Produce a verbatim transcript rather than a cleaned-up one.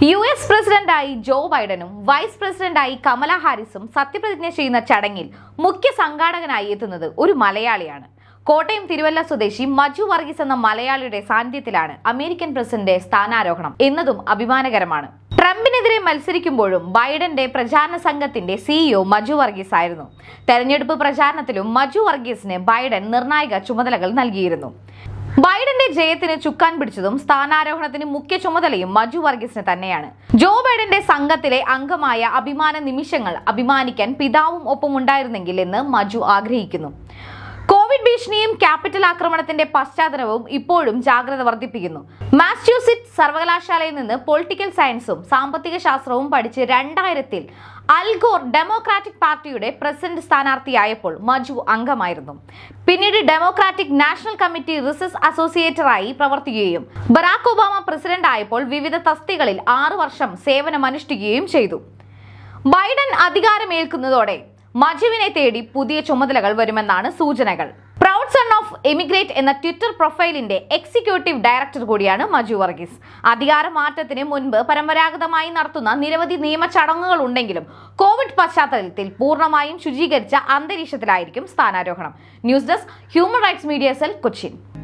U S പ്രസിഡന്റായി ജോ ബൈഡനും vice പ്രസിഡന്റായി കമല ഹാരിസും സത്യപ്രതിജ്ഞ ചെയ്യുന്ന ചടങ്ങിൽ മുഖ്യ സംഘാടകനായി എത്തുന്നത് ഒരു മലയാളിയാണ്. കോട്ടയം തിരുവല്ല സ്വദേശി മജു വർഗീസ് എന്ന മലയാളിയുടെ സാന്നിധ്യത്തിലാണ് അമേരിക്കൻ പ്രസിഡന്റ് സ്ഥാനാരോഹണം എന്നതും അഭിമാനകരമാണ്. ട്രംപിനെതിരെ മത്സരിക്കുമ്പോഴും ബൈഡന്റെ പ്രചാരണ സംഘത്തിന്റെ സിഇഒ മജു വർഗീസ് ആയിരുന്നു. തെരഞ്ഞെടുപ്പ് പ്രചാരണത്തിലും മജു വർഗീസിന് ബൈഡൻ നിർണായക ചുമതലകൾ നൽകിയിരുന്നു. ബൈഡന്റെ ജയത്തിന് ചുക്കാൻ പിടിച്ചതും സ്ഥാനാരോഹണത്തിന് മുഖ്യ ചുമതലയും മജു വർഗീസിന് തന്നെയാണ്. ജോ ബൈഡന്റെ സംഘത്തിലെ അംഗമായ അഭിമാന നിമിഷങ്ങൾ അഭിമാനിക്കാൻ പിതാവും ഒപ്പം ഉണ്ടായിരുന്നെങ്കിൽ എന്ന് മജു ആഗ്രഹിക്കുന്നു. കോവിഡ് ഭീഷണിയും ക്യാപിറ്റൽ ആക്രമണത്തിന്റെ പശ്ചാത്തലവും ഇപ്പോഴും ജാഗ്രത വർദ്ധിപ്പിക്കുന്നു. മാസച്യൂസെറ്റ്സ് സർവകലാശാലയിൽ നിന്ന് പൊളിറ്റിക്കൽ സയൻസും സാമ്പത്തിക ശാസ്ത്രവും പഠിച്ച് രണ്ടായിരത്തിൽ അൽഗോർ ഡെമോക്രാറ്റിക് പാർട്ടിയുടെ പ്രസിഡന്റ് സ്ഥാനാർത്ഥിയായപ്പോൾ മജു അംഗമായിരുന്നു. പിന്നീട് ഡെമോക്രാറ്റിക് നാഷണൽ കമ്മിറ്റി റിസർച്ച് അസോസിയേറ്ററായി പ്രവർത്തിക്കുകയും ബറാക് ഒബാമ പ്രസിഡന്റ് ആയപ്പോൾ വിവിധ തസ്തികകളിൽ ആറു വർഷം സേവനമനുഷ്ഠിക്കുകയും ചെയ്തു. ബൈഡൻ അധികാരമേൽക്കുന്നതോടെ മജുവിനെ തേടി പുതിയ ചുമതലകൾ വരുമെന്നാണ് സൂചനകൾ. പ്രൗഡ് സൺ ഓഫ് എമിഗ്രേറ്റ് എന്ന ട്വിറ്റർ പ്രൊഫൈലിന്റെ എക്സിക്യൂട്ടീവ് ഡയറക്ടർ കൂടിയാണ് മജു വർഗീസ്. അധികാരമാറ്റത്തിന് മുൻപ് പരമ്പരാഗതമായി നടത്തുന്ന നിരവധി നിയമ ചടങ്ങുകൾ ഉണ്ടെങ്കിലും കോവിഡ് പശ്ചാത്തലത്തിൽ പൂർണ്ണമായും ശുചീകരിച്ച അന്തരീക്ഷത്തിലായിരിക്കും സ്ഥാനാരോഹണം. News desk, human rights media cell, Cochin.